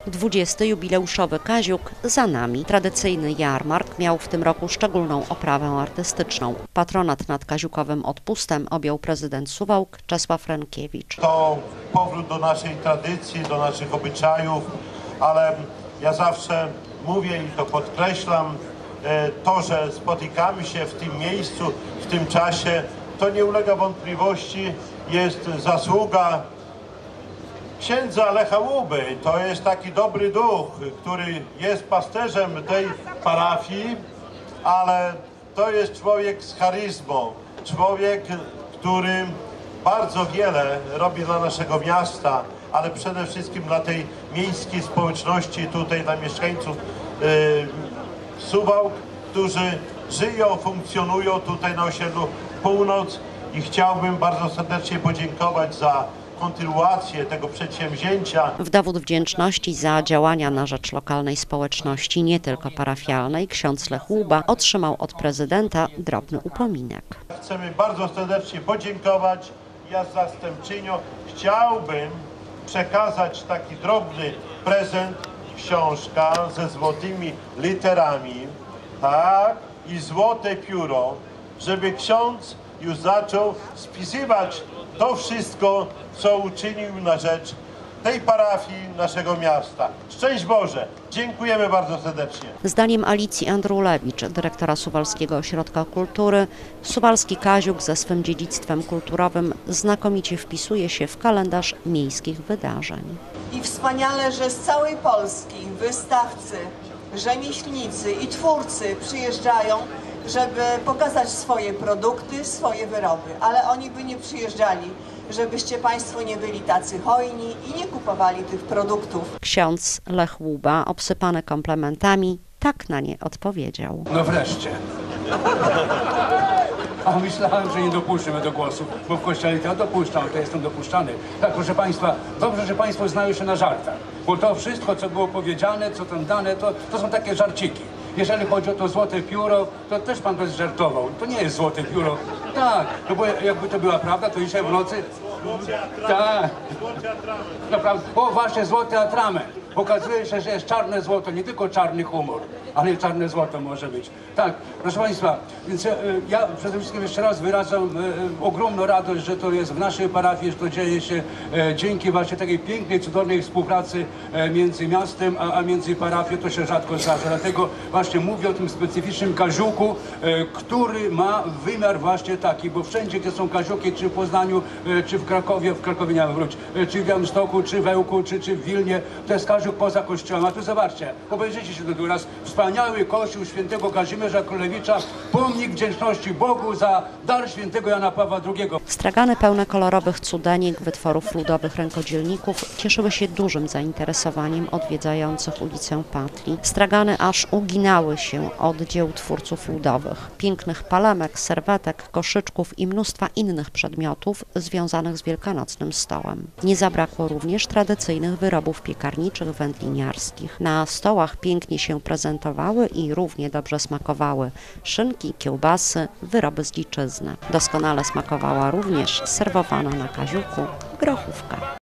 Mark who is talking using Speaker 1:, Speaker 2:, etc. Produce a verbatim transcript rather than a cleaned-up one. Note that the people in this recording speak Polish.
Speaker 1: dwudziesty jubileuszowy Kaziuk za nami. Tradycyjny jarmark miał w tym roku szczególną oprawę artystyczną. Patronat nad kaziukowym odpustem objął prezydent Suwałk Czesław Rękiewicz.
Speaker 2: To powrót do naszej tradycji, do naszych obyczajów, ale ja zawsze mówię i to podkreślam, to, że spotykamy się w tym miejscu, w tym czasie, to nie ulega wątpliwości, jest zasługa księdza Lecha Łuby. To jest taki dobry duch, który jest pasterzem tej parafii, ale to jest człowiek z charyzmą, człowiek, który bardzo wiele robi dla naszego miasta, ale przede wszystkim dla tej miejskiej społeczności, tutaj dla mieszkańców yy, Suwałk, którzy żyją, funkcjonują tutaj na osiedlu Północ, i chciałbym bardzo serdecznie podziękować za kontynuację tego przedsięwzięcia.
Speaker 1: W dowód wdzięczności za działania na rzecz lokalnej społeczności, nie tylko parafialnej, ksiądz Lech Łuba otrzymał od prezydenta drobny upominek.
Speaker 2: Chcemy bardzo serdecznie podziękować. Ja z zastępczynią chciałbym przekazać taki drobny prezent, książka ze złotymi literami, tak, i złote pióro, żeby ksiądz już zaczął spisywać to wszystko, co uczynił na rzecz tej parafii naszego miasta. Szczęść Boże! Dziękujemy bardzo serdecznie.
Speaker 1: Zdaniem Alicji Andrulewicz, dyrektora Suwalskiego Ośrodka Kultury, suwalski Kaziuk ze swym dziedzictwem kulturowym znakomicie wpisuje się w kalendarz miejskich wydarzeń.
Speaker 3: I wspaniale, że z całej Polski wystawcy, rzemieślnicy i twórcy przyjeżdżają, żeby pokazać swoje produkty, swoje wyroby. Ale oni by nie przyjeżdżali, żebyście Państwo nie byli tacy hojni i nie kupowali tych produktów.
Speaker 1: Ksiądz Lech Łuba, obsypany komplementami, tak na nie odpowiedział.
Speaker 4: No wreszcie. A myślałem, że nie dopuszczę do głosu, bo w kościele to ja dopuszczam, to jestem dopuszczany. Tak, proszę Państwa, dobrze, że Państwo znają się na żartach, bo to wszystko, co było powiedziane, co tam dane, to, to są takie żarciki. Jeżeli chodzi o to złote pióro, to też pan bez żartował. To nie jest złote pióro. Tak, no bo jakby to była prawda, to dzisiaj w nocy... Tak. Naprawdę. O, właśnie złoty atrament. Okazuje się, że jest czarne złoto, nie tylko czarny humor, ale i czarne złoto może być. Tak, proszę Państwa, więc ja, ja przede wszystkim jeszcze raz wyrażam e, ogromną radość, że to jest w naszej parafii, że to dzieje się e, dzięki właśnie takiej pięknej, cudownej współpracy e, między miastem, a, a między parafią. To się rzadko zdarza. Dlatego właśnie mówię o tym specyficznym Kaziuku, e, który ma wymiar właśnie taki, bo wszędzie, gdzie są Kaziuki, czy w Poznaniu, e, czy w Krakowie, w Krakowie nie wróć, e, czy w Białymstoku, czy w Ełku, czy, czy w Wilnie, to jest Kaziuk poza kościołem. A tu zobaczcie, obejrzyjcie się do raz. Wspaniały kościół świętego Kazimierza Królewicza, pomnik wdzięczności Bogu za dar świętego Jana Pawła drugiego.
Speaker 1: Stragany pełne kolorowych cudenik, wytworów ludowych rękodzielników cieszyły się dużym zainteresowaniem odwiedzających ulicę Patli. Stragany aż uginały się od dzieł twórców ludowych, pięknych palemek, serwetek, koszyczków i mnóstwa innych przedmiotów związanych z wielkanocnym stołem. Nie zabrakło również tradycyjnych wyrobów piekarniczych, wędliniarskich. Na stołach pięknie się prezentowały i równie dobrze smakowały szynki, kiełbasy, wyroby z dziczyzny. Doskonale smakowała również serwowana na Kaziuku grochówka.